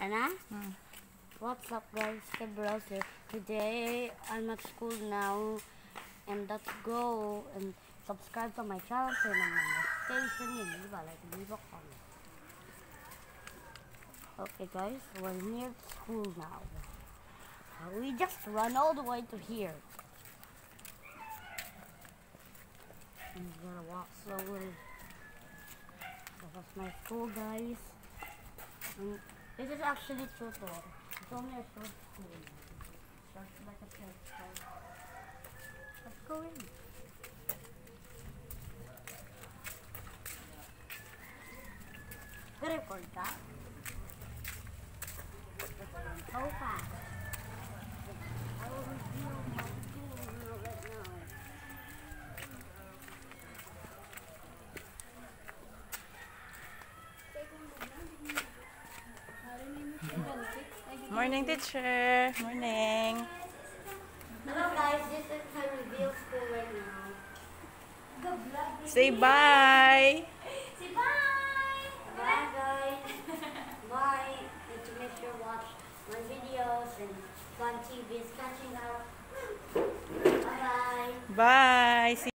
Anna? What's up guys, Kebros here. Today I'm at school now and let's go and subscribe to my channel and my notification and leave a comment. Okay guys, we're near school now. We just run all the way to here. I'm gonna walk slowly. That's my school guys. This is actually Tutor. It's only a short school. Just like a short school. Let's go in. Gonna record that. So fast. I will reveal my school right now. Morning, teacher. Morning. Hello guys, this is my reveal school right now. Say bye. Say bye! Bye guys. Bye. And to make sure watch my videos and Fun TV is catching up. Bye bye. Bye.